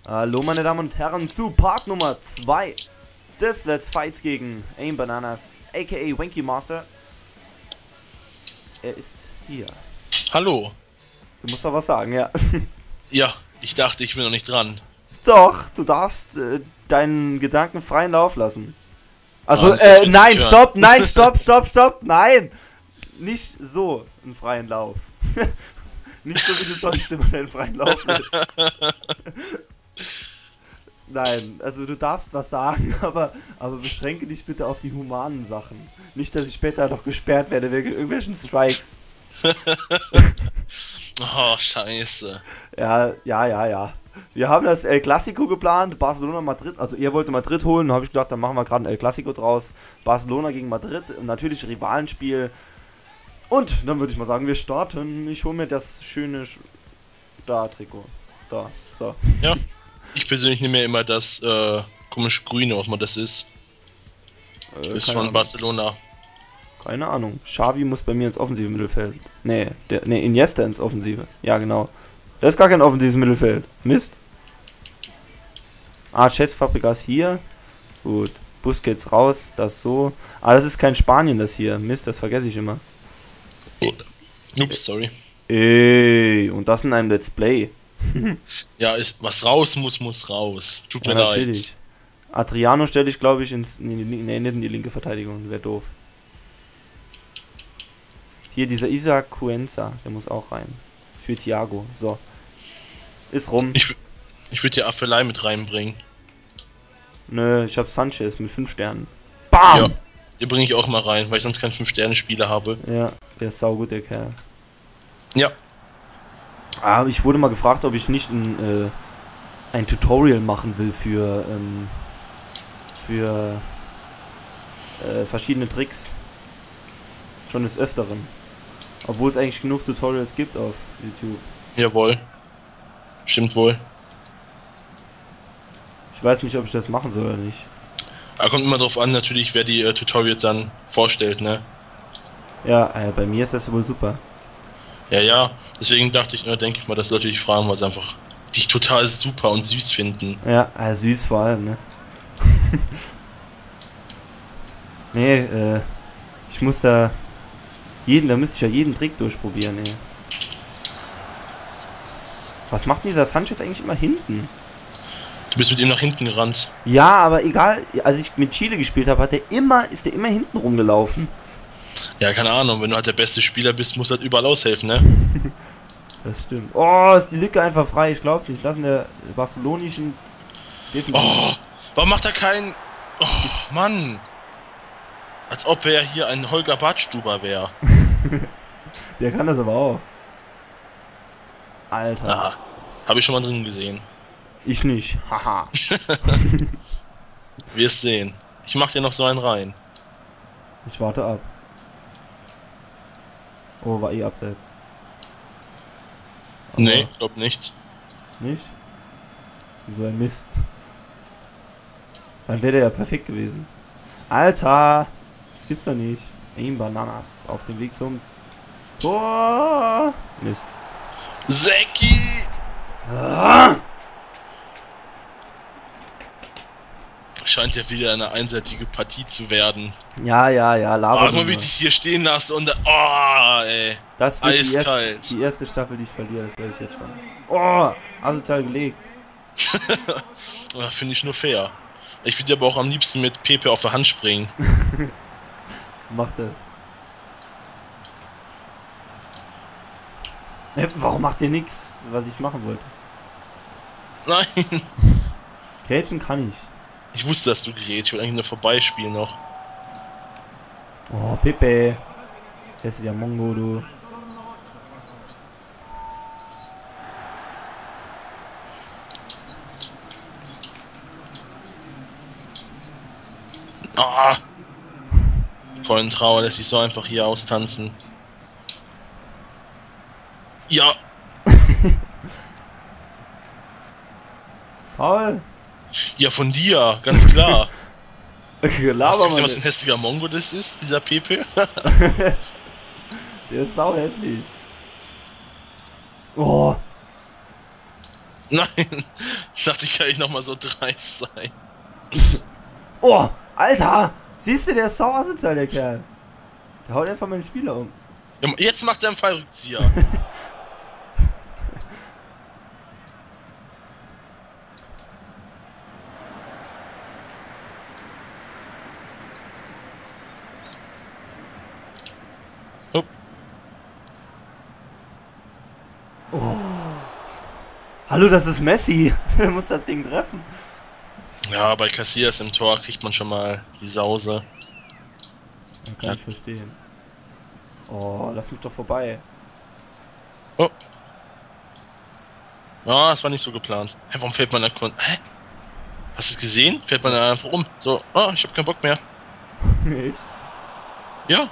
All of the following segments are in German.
Hallo meine Damen und Herren zu Part Nummer 2 des Let's Fights gegen Aim Bananas, aka Wanky Master. Er ist hier. Hallo. Du musst doch was sagen, ja. Ja, ich dachte, ich bin noch nicht dran. Doch, du darfst deinen Gedanken freien Lauf lassen. Also, nein, stopp, nein! Nicht so einen freien Lauf. Nicht so, wie du sonst immer deinen freien Lauf lässt. Nein, also du darfst was sagen, aber beschränke dich bitte auf die humanen Sachen. Nicht, dass ich später noch gesperrt werde wegen irgendwelchen Strikes. Oh, scheiße. Ja. Wir haben das El Clasico geplant, Barcelona, Madrid. Also ihr wollt Madrid holen, da habe ich gedacht, dann machen wir gerade ein El Clasico draus. Barcelona gegen Madrid, natürlich Rivalenspiel. Und dann würde ich mal sagen, wir starten. Ich hole mir das schöne Trikot. Da, so. Ja, ich persönlich nehme ja immer das komische Grüne, was man das ist. Das ist von Barcelona. Keine Ahnung. Xavi muss bei mir ins offensive Mittelfeld. Nee, Iniesta ins Offensive. Ja, genau. Da ist gar kein offensives Mittelfeld. Mist. Chess Fabregas hier. Gut. Busquets raus. Das so. Das ist kein Spanien, das hier. Mist, das vergesse ich immer. Ups, sorry. Und das in einem Let's Play. Ja, was raus muss raus. Tut mir leid. Natürlich. Adriano stelle ich, glaube ich, nicht in die linke Verteidigung. Wäre doof. Hier dieser Isaac Cuenca, der muss auch rein. Für Thiago. So. Ist rum. Ich würde die Affelei mit reinbringen. Nö, ich habe Sanchez mit 5 Sternen. BAM! Ja, den bringe ich auch mal rein, weil ich sonst keinen 5-Sterne-Spieler habe. Ja, der ist saugut, der Kerl. Ja. Ich wurde mal gefragt, ob ich nicht ein Tutorial machen will für verschiedene Tricks. Schon des Öfteren. Obwohl es eigentlich genug Tutorials gibt auf YouTube. Jawohl. Stimmt wohl. Ich weiß nicht, ob ich das machen soll oder nicht. Da kommt immer drauf an, natürlich, wer die Tutorials dann vorstellt, ne? Ja, bei mir ist das wohl super. Ja. Deswegen dachte ich, denke ich mal, dass Leute dich fragen, weil sie einfach dich total super und süß finden. Ja, süß vor allem, ne? Nee, ich muss da müsste ich ja jeden Trick durchprobieren, ey. Was macht denn dieser Sanchez eigentlich immer hinten? Du bist mit ihm nach hinten gerannt. Ja, aber egal, als ich mit Chile gespielt habe, ist der immer hinten rumgelaufen. Ja, keine Ahnung, wenn du halt der beste Spieler bist, musst du halt überall aushelfen, ne? Das stimmt. Oh, ist die Lücke einfach frei, ich glaub's nicht. Lassen der barcelonischen Oh, warum macht er keinen... Oh, Mann. Als ob er hier ein Holger Badstuber wäre. Der kann das aber auch. Alter. Habe ich schon mal drin gesehen. Ich nicht. Haha. Wirst sehen. Ich mach dir noch so einen rein. Ich warte ab. Oh, war abseits. Aber nee, glaub nicht. Nicht? So ein Mist. Dann wäre der ja perfekt gewesen. Alter! Das gibt's doch nicht. Aim Bananas auf dem Weg zum Tor. Mist. Zeki! Scheint ja wieder eine einseitige Partie zu werden. Ja, laber. Guck mal, wie ich dich hier stehen lasse und ey. Das wird eiskalt. Die erste Staffel, die ich verliere, das weiß ich jetzt schon. Oh, asozial gelegt. Finde ich nur fair. Ich würde aber auch am liebsten mit Pepe auf der Hand springen. Mach das. Warum macht ihr nichts, was ich machen wollte? Nein. Grätschen kann ich. Ich wusste, dass du gerätst. Ich wollte eigentlich nur vorbeispielen noch. Oh, Pepe. Das ist ja Mongo, du. Vollen Trauer lässt sich so einfach hier austanzen. Ja. Faul. Ja, von dir, ganz klar. Hast du gesehen, was ein hässlicher Mongo das ist, dieser Pepe? Der ist sau hässlich. Oh. Nein. Dachte ich, kann ich nochmal so dreist sein. Oh, Alter! Siehst du, der ist sauer asozial, der Kerl. Der haut einfach meine Spieler um. Ja, jetzt macht er einen Fallrückzieher. Oh. Oh. Hallo, das ist Messi. Der muss das Ding treffen. Ja, bei Casillas im Tor kriegt man schon mal die Sause. Ja, kann ich verstehen. Oh, lass mich doch vorbei. Oh. Ah, das war nicht so geplant. Hä, warum fällt man da... Hä? Hast du es gesehen? Fällt man da einfach um. So, oh, ich hab keinen Bock mehr. Ich? Ja.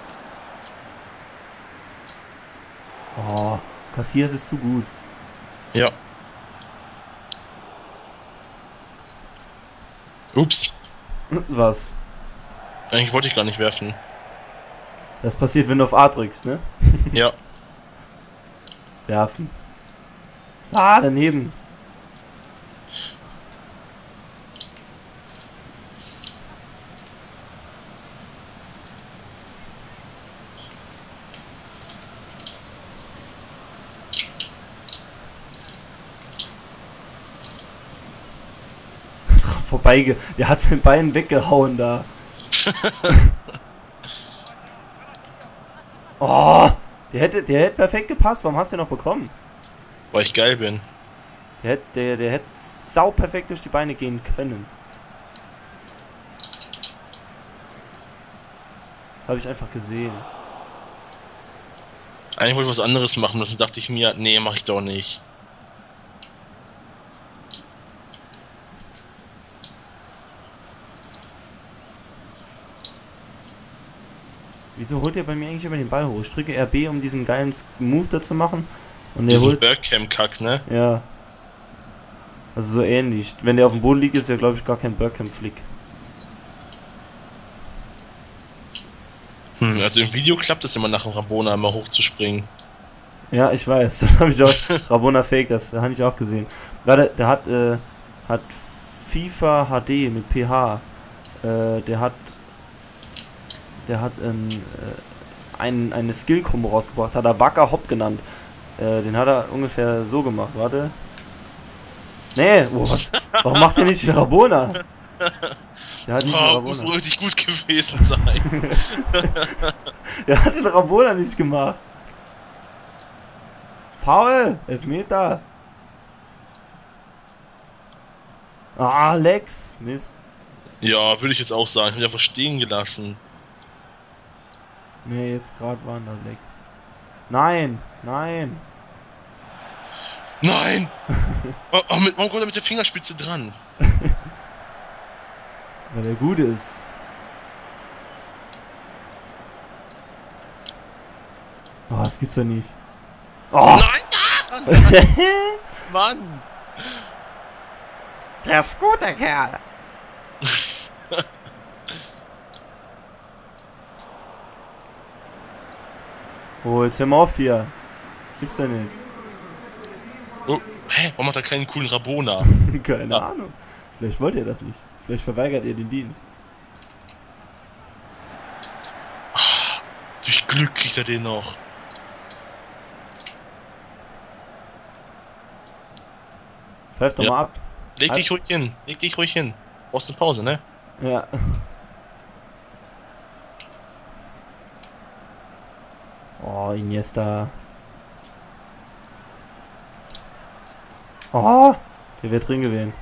Oh, Casillas ist zu gut. Ja. Ups. Was? Eigentlich wollte ich gar nicht werfen. Das passiert, wenn du auf A drückst, ne? Ja. Werfen. Ah, daneben. Vorbei, der hat sein Bein weggehauen da. Oh, der hätte perfekt gepasst. Warum hast du den noch bekommen? Weil ich geil bin. Der hätte sau perfekt durch die Beine gehen können. Das habe ich einfach gesehen. Eigentlich wollte ich was anderes machen, das dachte ich mir, nee, mach ich doch nicht. Wieso holt er bei mir eigentlich immer den Ball hoch? Ich drücke RB, um diesen geilen Move da zu machen. Und der Diesen holt... Bergcamp-Kack, ne? Ja. Also so ähnlich. Wenn der auf dem Boden liegt, ist ja glaube ich gar kein Bergcamp-Flick. Also im Video klappt es immer nach dem Rabona immer hochzuspringen. Ja, ich weiß. Das habe ich auch... Rabona Fake, das habe ich auch gesehen. Warte, der hat FIFA HD mit PH. Der hat eine Skill-Kombo rausgebracht, hat er Wacker Hop genannt. Den hat er ungefähr so gemacht, warte. Nee, oh, was? Warum macht er nicht den Rabona? Der hat nicht den Rabona. Muss wohl richtig gut gewesen sein. Der hat den Rabona nicht gemacht. Foul, Elfmeter. Ah, Lex, Mist. Ja, würde ich jetzt auch sagen. Ich hab mich einfach stehen gelassen. Nee, jetzt gerade waren da Lex. Nein, nein. Nein! Warum kommt er mit der Fingerspitze dran? Weil der gut ist. Oh, das gibt's doch nicht. Oh! Nein! Mann! Der ist gut, der Kerl. Oh, jetzt hör mal auf hier. Gibt's ja nicht. Oh, hä? Warum macht er keinen coolen Rabona? Keine Ahnung. Vielleicht wollt ihr das nicht. Vielleicht verweigert ihr den Dienst. Durch Glück kriegt er den noch. Pfeif doch mal ab. Leg dich ruhig hin. Leg dich ruhig hin. Brauchst eine Pause, ne? Ja. Oh, Iniesta. Oh, der wird drin gewesen.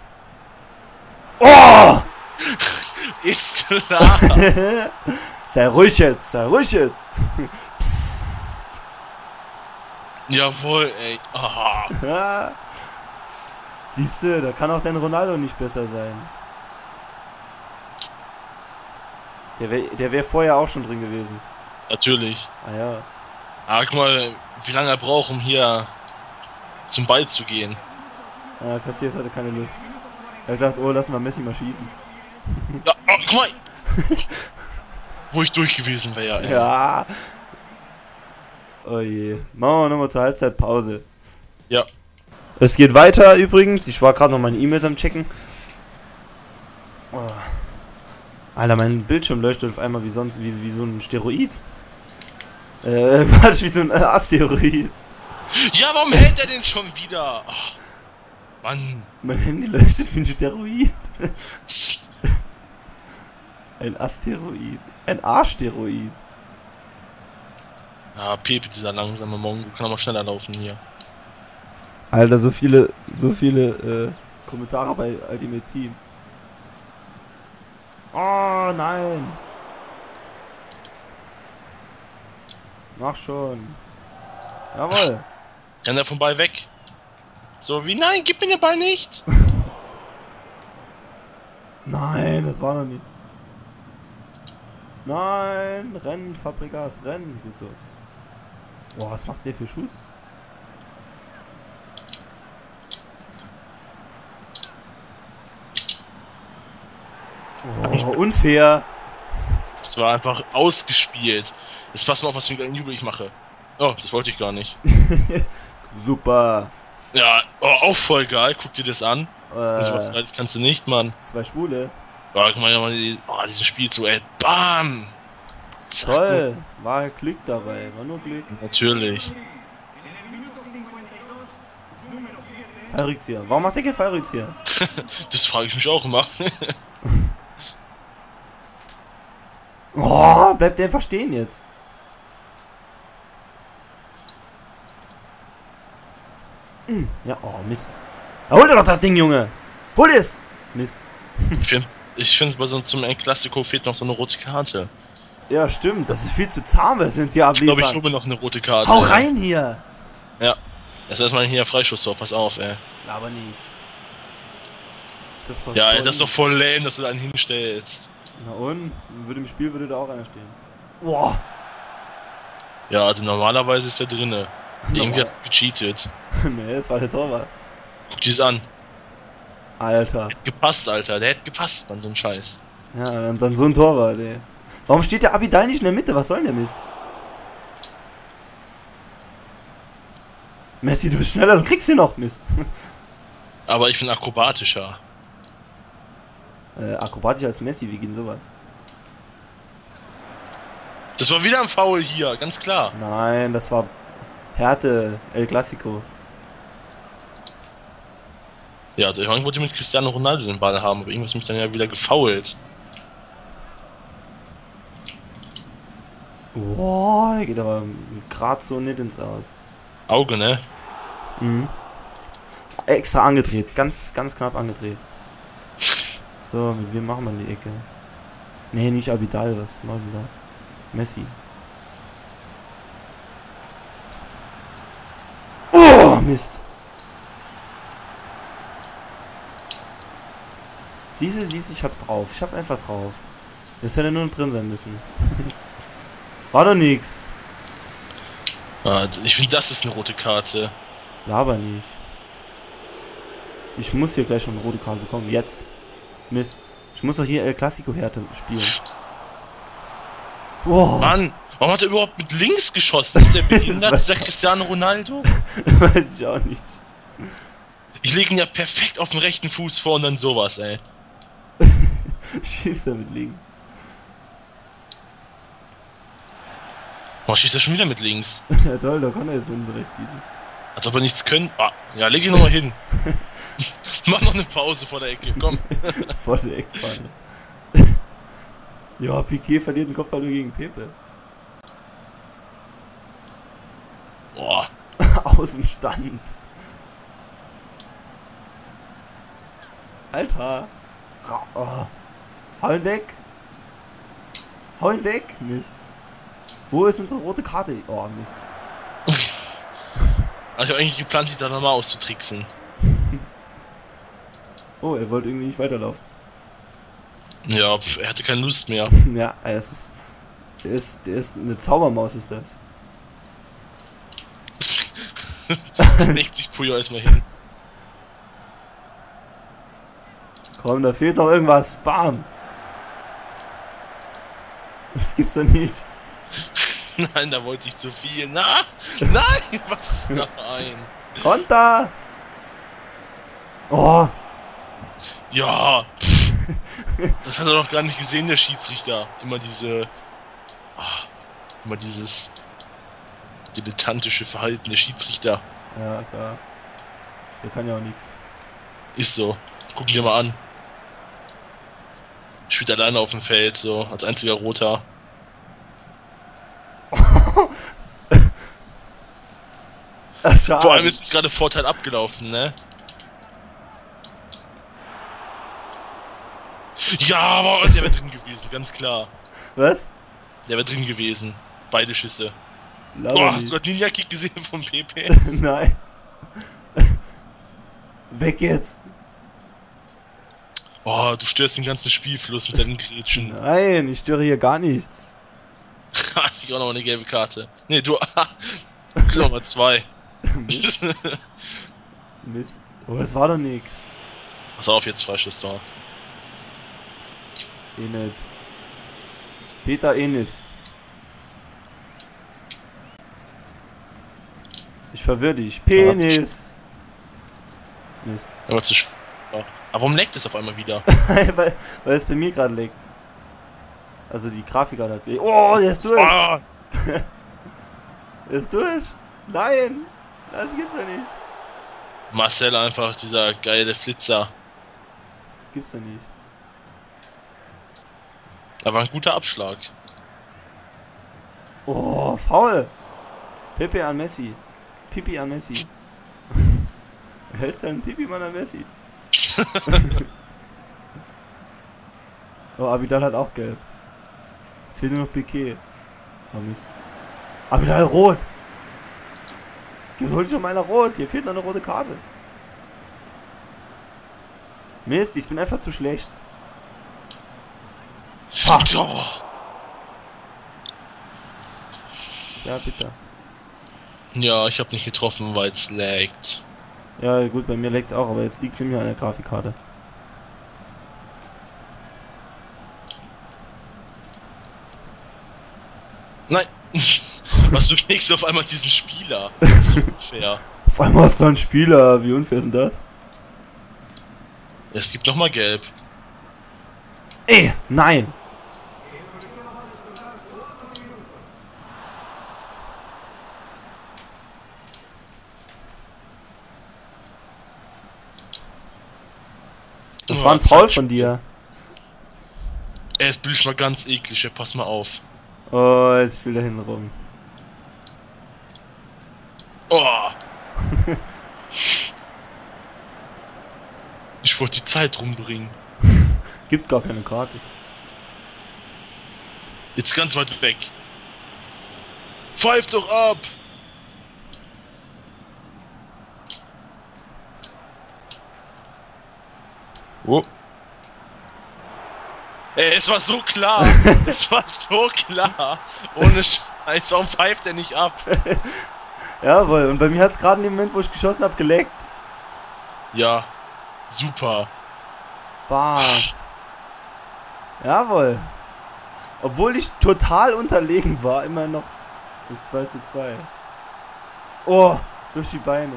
Oh! Ist klar. Sei ruhig jetzt, sei ruhig jetzt. Psst. Jawohl, ey. Ja. Siehst du, da kann auch dein Ronaldo nicht besser sein. Der wär vorher auch schon drin gewesen. Natürlich. Ah ja. Aber guck mal, wie lange er braucht, um hier zum Ball zu gehen. Ja, Casillas hatte keine Lust. Er hat gedacht, oh, lass mal Messi mal schießen. Ja, oh, guck mal! Wo ich durch gewesen wäre, ey. Ja. Oh je. Machen wir nochmal zur Halbzeitpause. Ja. Es geht weiter übrigens. Ich war gerade noch meine E-Mails am checken. Oh. Alter, mein Bildschirm leuchtet auf einmal wie sonst, wie so ein Steroid. Quatsch, wie so ein Asteroid. Ja, warum hält er den schon wieder? Ach, Mann. Mein Handy leuchtet wie ein Steroid. Ein Asteroid. Ein A-Steroid. Ja, Pepe, dieser langsame Mongo, kann aber schneller laufen hier. Alter, so viele Kommentare bei Ultimate Team. Oh nein. Mach schon. Jawohl. Renn da vom Ball weg. So wie, nein, gib mir den Ball nicht. Nein, das war noch nicht. Nein, rennen, Fabregas, rennen. Gut so. Boah, was macht der für Schuss? Oh, unfair. Es war einfach ausgespielt. Jetzt pass mal auf, was für einen Jubel ich mache. Oh, das wollte ich gar nicht. Super. Ja, oh, auch voll geil. Guck dir das an. So was Geiles kannst du nicht, Mann. Zwei Schwule. Oh, guck mal, diesen Spielzug, ey. Bam! Zack. Toll. War Glück dabei. War nur Glück. Natürlich. Fallrückzieher. Warum macht der kein Fallrückzieher? Das frage ich mich auch immer. Oh, bleibt der einfach stehen jetzt. Ja, oh Mist. Ja, hol dir doch das Ding, Junge. Hol es. Mist. Ich finde, bei so zum El-Clasico fehlt noch so eine rote Karte. Ja, stimmt. Das ist viel zu zahm, was wir uns hier Ich glaube, abliefern. ich hole mir noch eine rote Karte. Hau rein hier. Ja. Das ist erstmal hier Freischuss, so. Pass auf, ey. Aber nicht. Doch Ja, ey, voll das ist doch nicht. voll lame, dass du da einen hinstellst. Na und? Würde im Spiel würde da auch einer stehen. Boah. Ja, also normalerweise ist der drinne. Irgendwie hast du gecheatet. Nee, das war der Torwart. Guck dir das an. Alter. Gepasst, Alter. Der hätte gepasst, Mann, so ein Scheiß. Ja, und dann so ein Torwart, ey. Warum steht der Abidal nicht in der Mitte? Was soll denn der Mist? Messi, du bist schneller, du kriegst ihn noch, Mist. Aber ich bin akrobatischer. Akrobatischer als Messi, wie geht denn sowas? Das war wieder ein Foul hier, ganz klar. Nein, das war Härte, El Clasico. Ja, also irgendwann wollte ich mit Cristiano Ronaldo den Ball haben, aber irgendwas mich dann ja wieder gefoult. Boah, der geht aber gerade so nicht ins Aus. Auge, ne? Mhm. Extra angedreht, ganz knapp angedreht. So, mit wem machen wir die Ecke? Nee, nicht Abidal, was machen wir da? Messi. Oh, Mist. Siehst du, ich hab's drauf. Ich hab einfach drauf. Das hätte nur drin sein müssen. War doch nix. Ich finde, das ist eine rote Karte. Laber nicht. Ich muss hier gleich schon eine rote Karte bekommen. Jetzt. Mist. Ich muss doch hier El Clasico Härte spielen. Wow. Mann, warum hat er überhaupt mit links geschossen? Ist der behindert? Ist der Cristiano Ronaldo? Weiß ich auch nicht. Ich lege ihn ja perfekt auf den rechten Fuß vor und dann sowas, ey. Schießt er mit links. Oh, schießt er schon wieder mit links. Ja toll, da kann er jetzt unten rechts schießen. Als ob er nichts können. Ah, ja, leg ihn nochmal hin. Mach noch eine Pause vor der Ecke, komm. Vor der Eckpfanne. Ja, Piqué verliert den Kopfball nur gegen Pepe. Boah. Aus dem Stand. Alter. Oh. Hau ihn weg. Hau ihn weg. Mist. Wo ist unsere rote Karte? Oh, Mist. Ich habe eigentlich geplant, dich da nochmal auszutricksen. Oh, er wollte irgendwie nicht weiterlaufen. Ja, er hatte keine Lust mehr. Ja, es ist. Der ist eine Zaubermaus, ist das. Legt sich Puyo erstmal hin. Komm, da fehlt noch irgendwas. Bam! Das gibt's doch nicht. Nein, da wollte ich zu viel. Na! Nein! Was? Nein! Konter! Oh! Ja! Das hat er doch gar nicht gesehen, der Schiedsrichter. Immer dieses dilettantische Verhalten der Schiedsrichter. Ja, klar. Der kann ja auch nichts. Ist so. Guck dir mal an. Spielt alleine auf dem Feld, so, als einziger Roter. Ach, schade. Vor allem ist es gerade Vorteil abgelaufen, ne? Ja, aber der wäre drin gewesen, ganz klar. Was? Der wäre drin gewesen. Beide Schüsse. Laber Boah, nicht. hast du gerade Ninja-Kick gesehen vom PP? Nein. Weg jetzt. Oh, du störst den ganzen Spielfluss mit deinen Grätschen. Nein, ich störe hier gar nichts. Ich krieg auch noch eine gelbe Karte. Nee, du. Nochmal 2. Mist. Mist. Oh, das war doch nix. Pass auf, jetzt Freistoßtor. Eh nicht. Peter Enis. Ich verwirr dich. Penis. Mist. Aber zu sch. Aber warum leckt es auf einmal wieder? weil es bei mir gerade leckt. Also die Grafikkarte hat. Oh, der ist durch. Ah! Der ist durch. Nein. Das gibt's ja nicht. Marcel einfach, dieser geile Flitzer. Das gibt's ja nicht. Aber ein guter Abschlag. Oh, faul. Pepe an Messi. Pipi an Messi. Er hält seinen Pipi-Mann an Messi. Oh, Abidal hat auch gelb. Jetzt fehlt nur noch Piquet. Oh Mist. Abidal rot. Hol schon mal einer rot. Hier fehlt noch eine rote Karte. Mist, ich bin einfach zu schlecht. Ha. Oh. Ja, bitte. Ja, ich habe nicht getroffen, weil es laggt. Ja, gut, bei mir leckt's auch, aber jetzt liegt's nämlich an der Grafikkarte. Nein! Was bewegst du auf einmal diesen Spieler? Das ist so unfair. Auf einmal hast du einen Spieler. Wie unfair ist denn das? Es gibt nochmal gelb. Ey, nein! Das war ein Foul von dir. Er ist mal ganz eklig, ja, pass mal auf. Oh, jetzt will er hinten rum. Oh! Ich wollte die Zeit rumbringen. Gibt gar keine Karte. Jetzt ganz weit weg. Pfeif doch ab! Oh. Ey, es war so klar! Es war so klar! Ohne Scheiß, warum pfeift er nicht ab? Jawohl, und bei mir hat es gerade in dem Moment, wo ich geschossen habe, geleckt. Ja, super. Bah. Jawohl. Obwohl ich total unterlegen war, immer noch das 2:2. Oh, durch die Beine.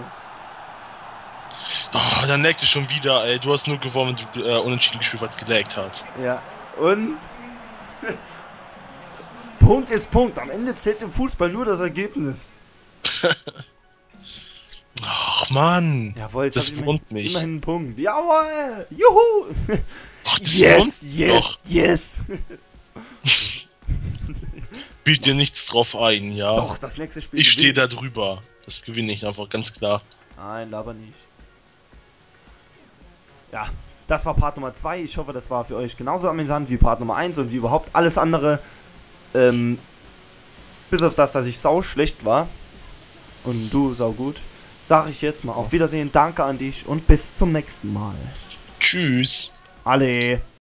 Oh, dann laggt es schon wieder, ey. Du hast nur gewonnen, wenn du unentschieden gespielt, weil es gelaggt hat. Ja, und Punkt ist Punkt. Am Ende zählt im Fußball nur das Ergebnis. Ach Mann, Jawohl, jetzt das hab ich wurmt mich. Immerhin einen Punkt. Jawohl! Juhu! Ach, das Yes, wurmt yes, doch. yes! Bild dir nichts drauf ein, ja? Doch, das nächste Spiel. Ich stehe gewinne da drüber. Das gewinne ich einfach, ganz klar. Nein, laber nicht. Ja, das war Part Nummer 2. Ich hoffe, das war für euch genauso amüsant wie Part Nummer 1 und wie überhaupt alles andere. Bis auf das, dass ich sau schlecht war. Und du sau gut. Sag ich jetzt mal auf Wiedersehen, danke an dich und bis zum nächsten Mal. Tschüss. Alle.